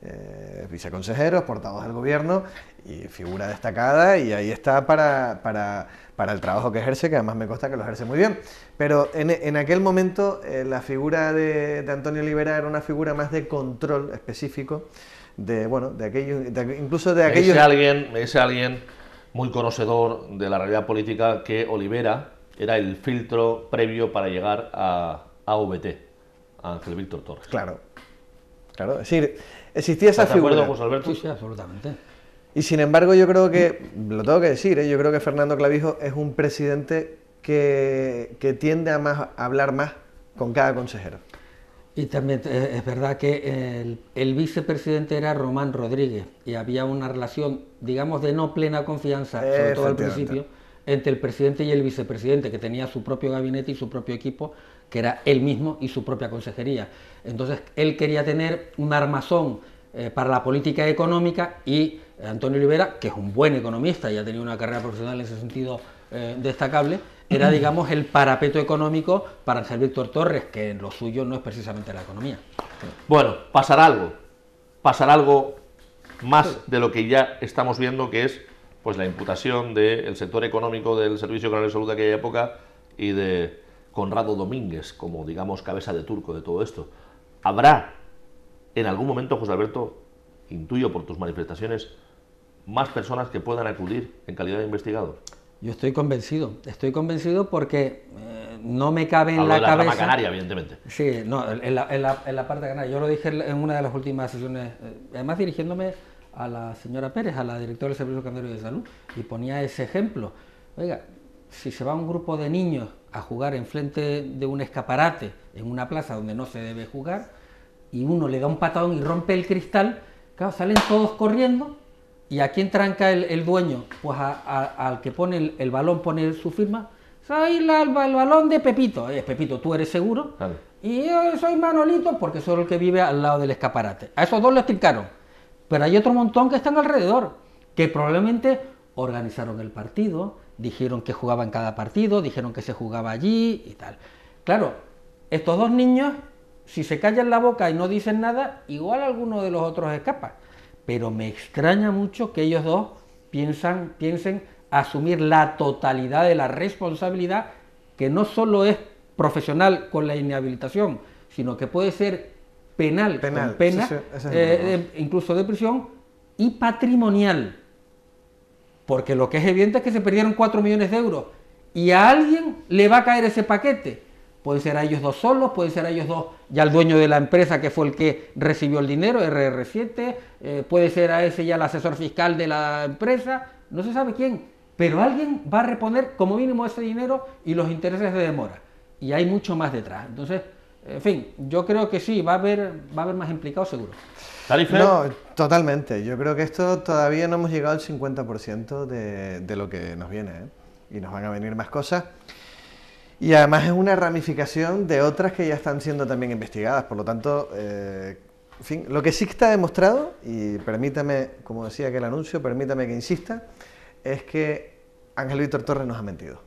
eh, viceconsejeros, portavoz del gobierno y figura destacada, y ahí está para, para, para el trabajo que ejerce, que además me consta que lo ejerce muy bien. Pero en, en aquel momento eh, la figura de, de Antonio Olivera era una figura más de control específico, de, bueno, de aquellos, de, incluso de aquellos... Ese alguien, ese alguien muy conocedor de la realidad política, que Olivera era el filtro previo para llegar a A V T, a Ángel Víctor Torres. Claro, claro, es decir, existía esa figura. ¿Estás de acuerdo, José Alberto? Sí, sí, absolutamente. Y sin embargo yo creo que, lo tengo que decir, ¿eh? yo creo que Fernando Clavijo es un presidente que, que tiende a, más, a hablar más con cada consejero. Y también eh, es verdad que el, el vicepresidente era Román Rodríguez y había una relación, digamos, de no plena confianza, sobre todo al principio, entre el presidente y el vicepresidente, que tenía su propio gabinete y su propio equipo, que era él mismo y su propia consejería. Entonces él quería tener un armazón eh, para la política económica, y Antonio Olivera, que es un buen economista y ha tenido una carrera profesional en ese sentido eh, destacable, era, digamos, el parapeto económico para Ángel Víctor Torres, que lo suyo no es precisamente la economía. Bueno, pasará algo, pasará algo más de lo que ya estamos viendo, que es pues la imputación del sector económico del Servicio Canario de Salud de aquella época y de Conrado Domínguez como, digamos, cabeza de turco de todo esto. ¿Habrá en algún momento, José Alberto, intuyo por tus manifestaciones, más personas que puedan acudir en calidad de investigador? Yo estoy convencido, estoy convencido porque eh, no me cabe en Hablo la de la cabeza... rama canaria, evidentemente. Sí, no, en la, en, la, en la parte canaria. Yo lo dije en una de las últimas sesiones, eh, además dirigiéndome a la señora Pérez, a la directora del Servicio Canario de Salud, y ponía ese ejemplo. Oiga, si se va un grupo de niños a jugar enfrente de un escaparate en una plaza donde no se debe jugar, y uno le da un patadón y rompe el cristal, claro, salen todos corriendo. ¿Y a quién tranca el, el dueño? Pues a, a, al que pone el, el balón, pone su firma. Soy la, el, el balón de Pepito. Es Pepito, ¿tú eres seguro? Vale. Y yo soy Manolito, porque soy el que vive al lado del escaparate. A esos dos les trincaron. Pero hay otro montón que están alrededor, que probablemente organizaron el partido, dijeron que jugaba en cada partido, dijeron que se jugaba allí y tal. Claro, estos dos niños, si se callan la boca y no dicen nada, igual alguno de los otros escapa. Pero me extraña mucho que ellos dos piensan, piensen asumir la totalidad de la responsabilidad, que no solo es profesional con la inhabilitación, sino que puede ser penal, penal con pena, sí, sí, es eh, de, incluso de prisión, y patrimonial. Porque lo que es evidente es que se perdieron cuatro millones de euros y a alguien le va a caer ese paquete. Pueden ser a ellos dos solos, pueden ser a ellos dos ya el dueño de la empresa que fue el que recibió el dinero, R R siete, eh, puede ser a ese ya el asesor fiscal de la empresa, no se sabe quién, pero alguien va a reponer como mínimo ese dinero y los intereses de demora. Y hay mucho más detrás. Entonces, en fin, yo creo que sí, va a haber, va a haber más implicados seguro. No, totalmente. Yo creo que esto todavía no hemos llegado al cincuenta por ciento de, de lo que nos viene, ¿eh? Y nos van a venir más cosas. Y además es una ramificación de otras que ya están siendo también investigadas. Por lo tanto, eh, en fin, lo que sí está demostrado, y permítame, como decía aquel anuncio, permítame que insista, es que Ángel Víctor Torres nos ha mentido.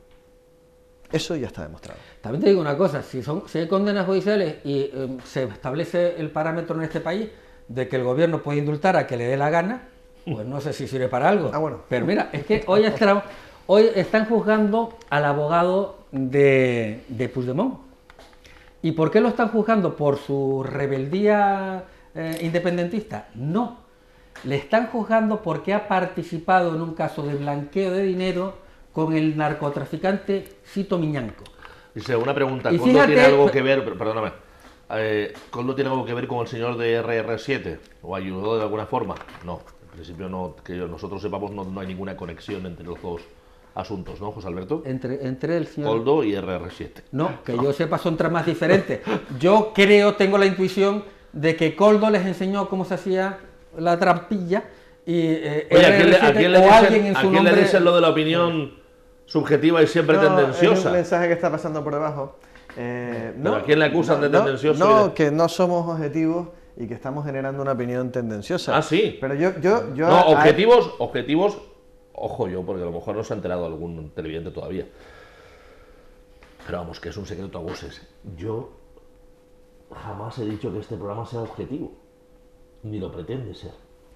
Eso ya está demostrado. También te digo una cosa, si, son, si hay condenas judiciales y eh, se establece el parámetro en este país de que el gobierno puede indultar a que le dé la gana, pues no sé si sirve para algo. Ah, bueno. Pero mira, es que hoy, está, hoy están juzgando al abogado de, de Puigdemont. ¿Y por qué lo están juzgando? ¿Por su rebeldía eh, independentista? No. Le están juzgando porque ha participado en un caso de blanqueo de dinero con el narcotraficante Cito Miñanco. Dice, una pregunta, Y ¿Coldo fíjate, tiene algo pues- que ver, perdóname, eh, ¿Coldo tiene algo que ver con el señor de erre erre siete? ¿O ayudó de alguna forma? No, en principio no, que nosotros sepamos no, no hay ninguna conexión entre los dos asuntos, ¿no, José Alberto? Entre, entre el señor... Coldo y erre erre siete. No, que yo sepa son tramas diferentes. Yo creo, tengo la intuición de que Coldo les enseñó cómo se hacía la trampilla y eh, Oye, ¿a quién le, a quién le o dicen, alguien en a su quién le nombre... dicen lo de la opinión subjetiva y siempre No, es un tendenciosa? mensaje que está pasando por debajo. Eh, ¿Pero a quién le acusan de no, tendencioso No, y de- que no somos objetivos y que estamos generando una opinión tendenciosa. Ah, sí. Pero yo, yo, yo No, a- objetivos, objetivos, ojo yo, porque a lo mejor no se ha enterado algún televidente todavía. Pero vamos, que es un secreto a voces. Yo jamás he dicho que este programa sea objetivo, ni lo pretende ser.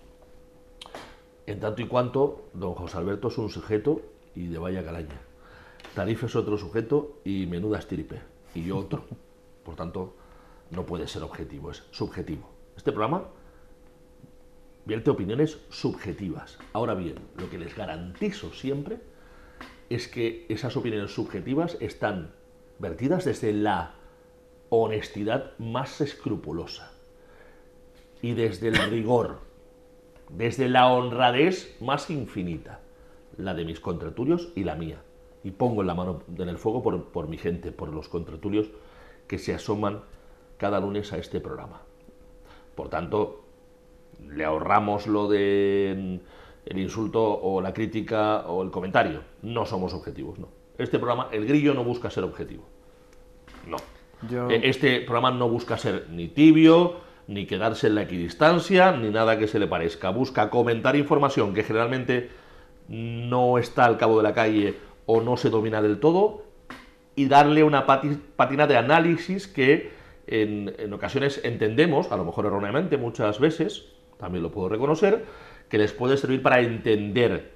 En tanto y cuanto don José Alberto es un sujeto y de vaya calaña. Tarifa es otro sujeto y menuda estirpe. Y yo otro. Por tanto, no puede ser objetivo, es subjetivo. Este programa vierte opiniones subjetivas. Ahora bien, lo que les garantizo siempre es que esas opiniones subjetivas están vertidas desde la honestidad más escrupulosa y desde el rigor, desde la honradez más infinita, la de mis contraturios y la mía. Y pongo la mano en el fuego por, por mi gente, por los contraturios que se asoman cada lunes a este programa. Por tanto, le ahorramos lo de el insulto o la crítica o el comentario. No somos objetivos, no. Este programa, el grillo no busca ser objetivo. No. Yo- Eh, Este programa no busca ser ni tibio, ni quedarse en la equidistancia, ni nada que se le parezca. Busca comentar información que generalmente no está al cabo de la calle o no se domina del todo y darle una pati- patina de análisis que en, en ocasiones entendemos, a lo mejor erróneamente muchas veces, también lo puedo reconocer, que les puede servir para entender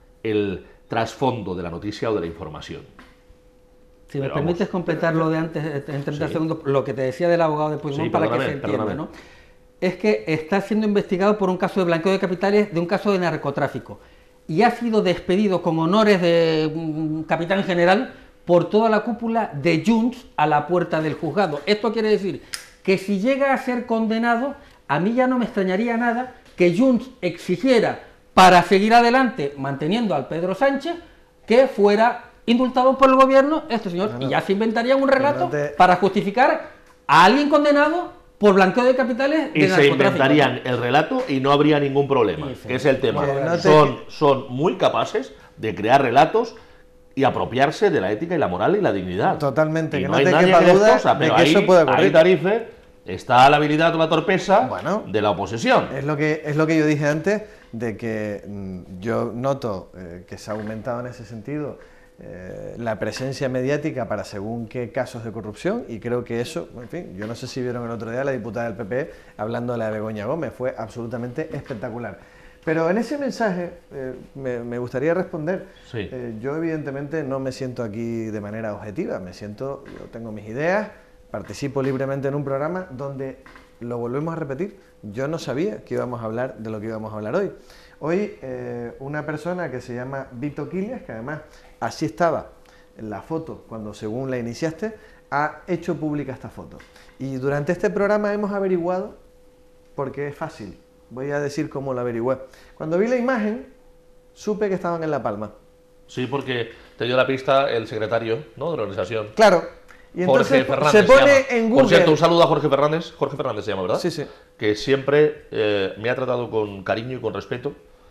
el trasfondo de la noticia o de la información. Si me Pero permites vamos. completar lo de antes, eh, en treinta Sí. segundos, lo que te decía del abogado de Puigdemont Sí, para que perdóname, se entienda, perdóname. ¿no? Es que está siendo investigado por un caso de blanqueo de capitales, de un caso de narcotráfico. Y ha sido despedido con honores de mm, capitán general por toda la cúpula de Junts a la puerta del juzgado. Esto quiere decir que si llega a ser condenado, a mí ya no me extrañaría nada que Junts exigiera para seguir adelante manteniendo al Pedro Sánchez que fuera indultado por el gobierno este señor. No, no. Y ya se inventarían un relato no te- para justificar a alguien condenado por blanqueo de capitales de Y se narcotráfico. inventarían el relato y no habría ningún problema, Sí, sí. que es el tema. Que no te- Son, son muy capaces de crear relatos y apropiarse de la ética y la moral y la dignidad. Totalmente, Y que no no hay te nadie quepa que les duda cosa, de pero que ahí, eso puede ocurrir. ahí, Tarife, está la habilidad o la torpeza Bueno. de la oposición. Es lo que, es lo que yo dije antes, de que mm, yo noto eh, que se ha aumentado en ese sentido eh, la presencia mediática para según qué casos de corrupción, y creo que eso, en fin, yo no sé si vieron el otro día a la diputada del P P hablando de la de Begoña Gómez, fue absolutamente espectacular. Pero en ese mensaje eh, me, me gustaría responder. Sí. Eh, yo evidentemente no me siento aquí de manera objetiva, me siento, yo tengo mis ideas, participo libremente en un programa donde, lo volvemos a repetir, yo no sabía que íbamos a hablar de lo que íbamos a hablar hoy. Hoy eh, una persona que se llama Vito Quiles, que además así estaba en la foto cuando según la iniciaste, ha hecho pública esta foto. Y durante este programa hemos averiguado, porque es fácil, voy a decir cómo lo averigüé. Cuando vi la imagen, supe que estaban en La Palma. Sí, porque te dio la pista el secretario, ¿no?, de la organización. Claro. Y Jorge entonces Fernández se pone llama. en Por Google. cierto, un saludo a Jorge Fernández. Jorge Fernández se llama, ¿verdad? Sí, sí. Que siempre eh, me ha tratado con cariño y con respeto.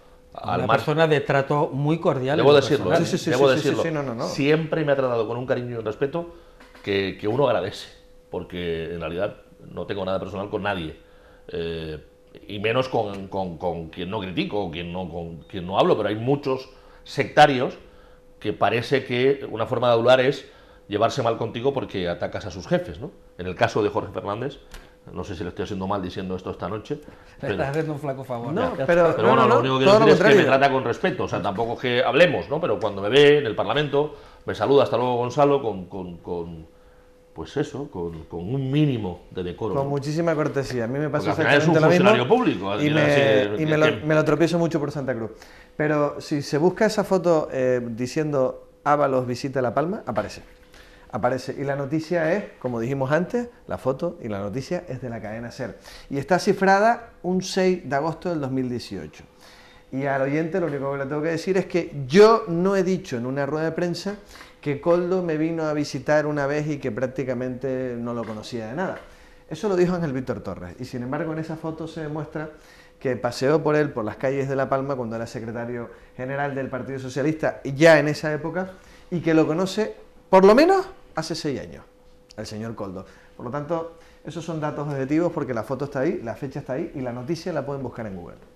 Al Una mar- persona de trato muy cordial. Debo en lo decirlo, personal. ¿eh? Sí, sí, sí, Debo sí, sí, decirlo. sí, no, no, no. Siempre me ha tratado con un cariño y un respeto que, que uno agradece, porque en realidad no tengo nada personal con nadie. Eh, y menos con, con- con quien no critico, o quien no, con quien no hablo, pero hay muchos sectarios que parece que una forma de adular es llevarse mal contigo porque atacas a sus jefes, ¿no? En el caso de Jorge Fernández, No sé si le estoy haciendo mal diciendo esto esta noche. Le Pero, estás haciendo un flaco favor. No, Ya. pero, pero no, bueno, no, lo no, único que todo quiero lo decir es que me contrario. trata con respeto. O sea, tampoco es que hablemos, ¿no? Pero cuando me ve en el Parlamento, me saluda, hasta luego Gonzalo, con, con, con pues eso, con, con un mínimo de decoro. Con ¿no? muchísima cortesía. A mí me pasa Porque al final es un exactamente lo mismo. funcionario público. Y, Así me, que- y me, lo, que- me lo tropiezo mucho por Santa Cruz. Pero si se busca esa foto eh, diciendo Ábalos visita La Palma, aparece. Aparece. Y la noticia es, como dijimos antes, la foto y la noticia es de la cadena SER. Y está cifrada un seis de agosto del dos mil dieciocho. Y al oyente lo único que le tengo que decir es que yo no he dicho en una rueda de prensa que Koldo me vino a visitar una vez y que prácticamente no lo conocía de nada. Eso lo dijo Ángel Víctor Torres. Y sin embargo en esa foto se demuestra que paseó por él por las calles de La Palma cuando era secretario general del Partido Socialista, ya en esa época, y que lo conoce por lo menos hace seis años, el señor Koldo. Por lo tanto, esos son datos objetivos porque la foto está ahí, la fecha está ahí y la noticia la pueden buscar en Google.